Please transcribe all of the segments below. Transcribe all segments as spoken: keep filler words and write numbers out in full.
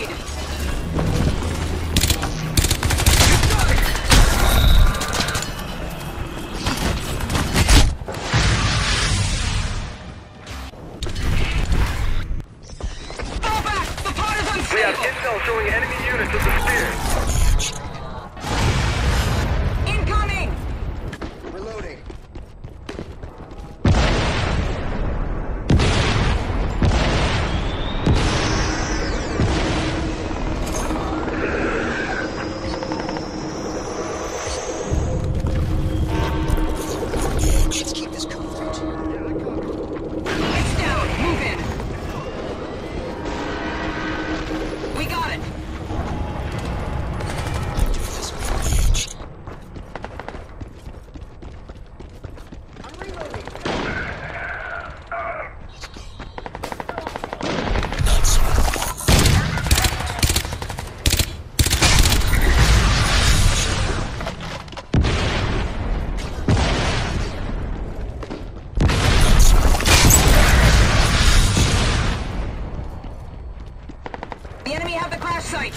grenade! Fall back! The pod is unstable! We have intel showing enemy units at the spear. Incoming! Reloading. Let's keep this covered. It's down! Move in! We got it! I'm reloading. The enemy have the crash site!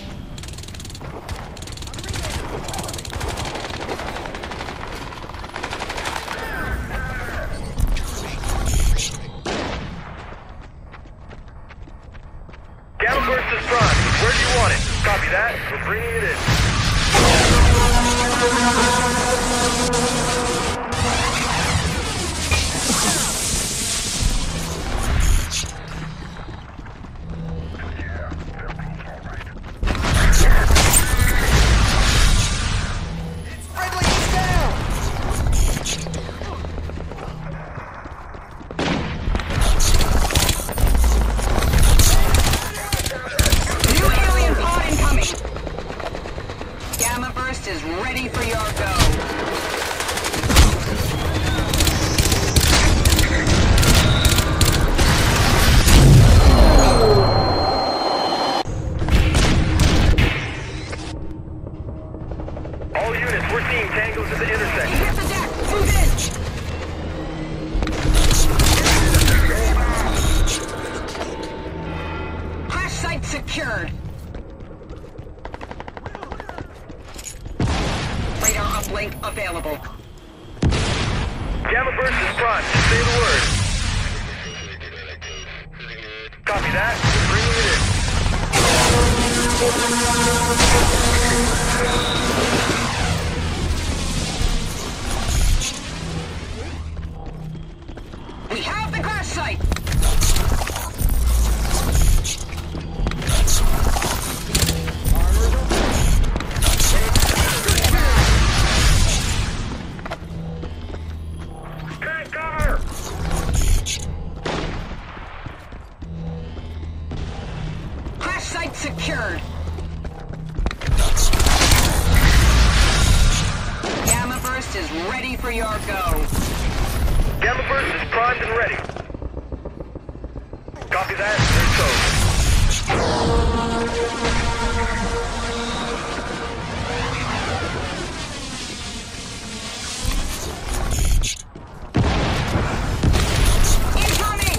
Gamma burst is prime. Where do you want it? Copy that. We're bringing it in. Friendly is down! New alien pod incoming! Gamma burst is ready for your go! All units, we're seeing tangos at the intersection. Hit the deck! Move in! Crash site secured! Radar uplink available. Gamma burst is prime. Just say the word. Copy that. We're bringing it in. We have the crash site! Take cover! Crash site secured! Gamma burst is ready for your go! Gamma burst is primed and ready. Copy that. Let's go. Incoming!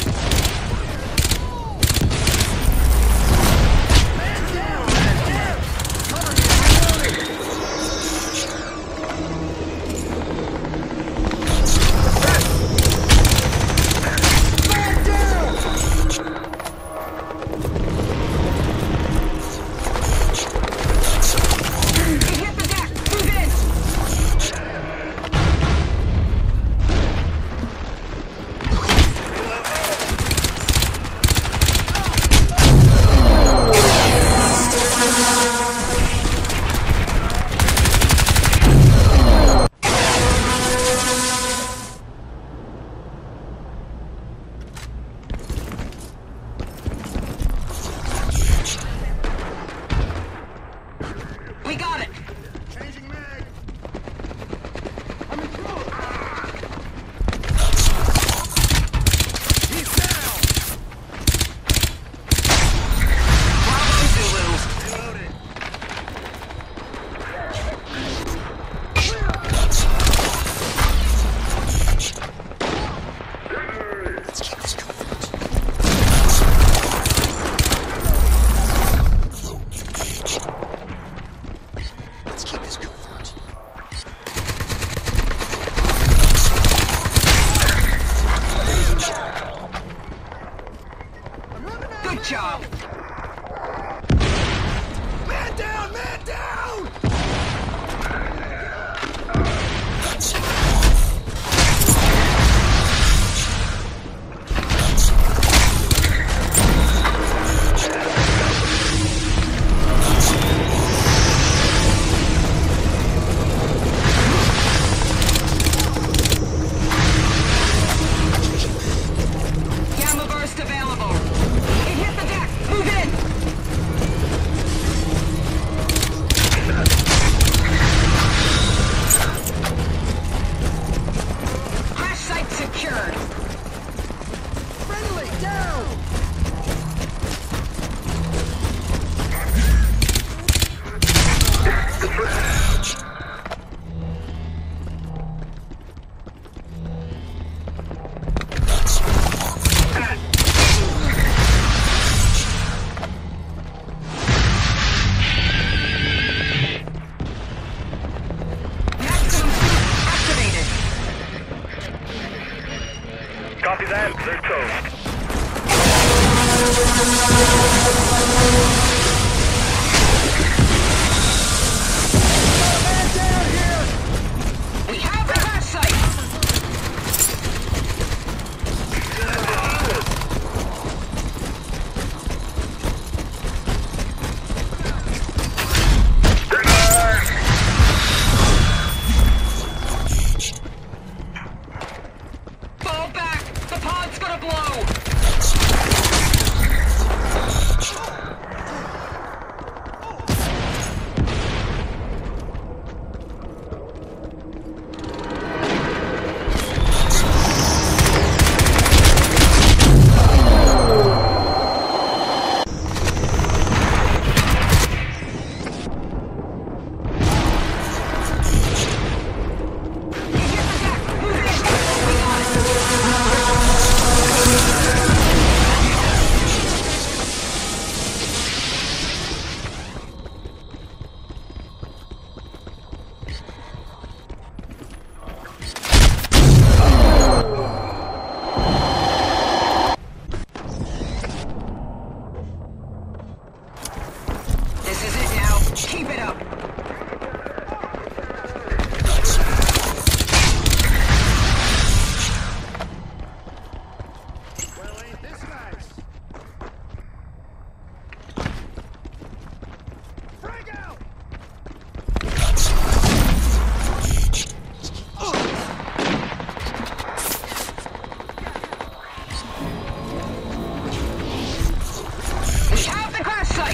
Great job! Man down! Man down! Gamma burst available. It hit the deck. Move in. Crash site secured. Friendly down! Maximum suit activated. Copy that. They're toast. Man down here! We have the crash site. Fall back. The pod's gonna blow. This is it now. Keep it up. Well, ain't this nice? Frag out! We have the crash site.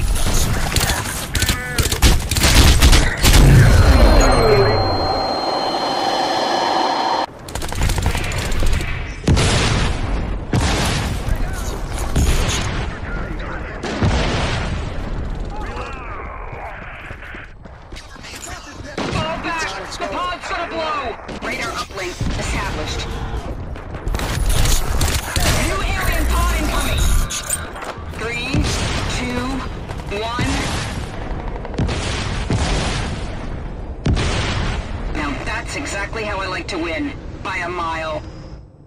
Fall back. The pod's gonna blow. Radar uplink established. New alien pod incoming. Three, two, one. Now that's exactly how I like to win. By a mile.